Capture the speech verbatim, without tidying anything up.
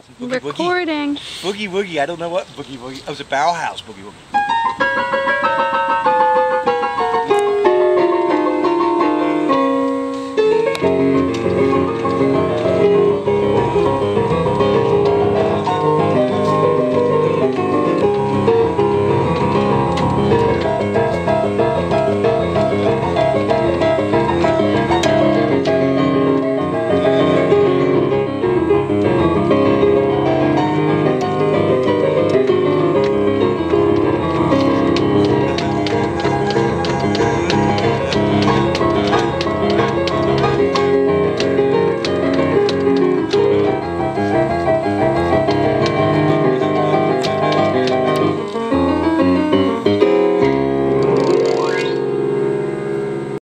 Boogie Recording. Woogie. Boogie Woogie. I don't know what Boogie Woogie. Oh, it was a barrel house Boogie Woogie.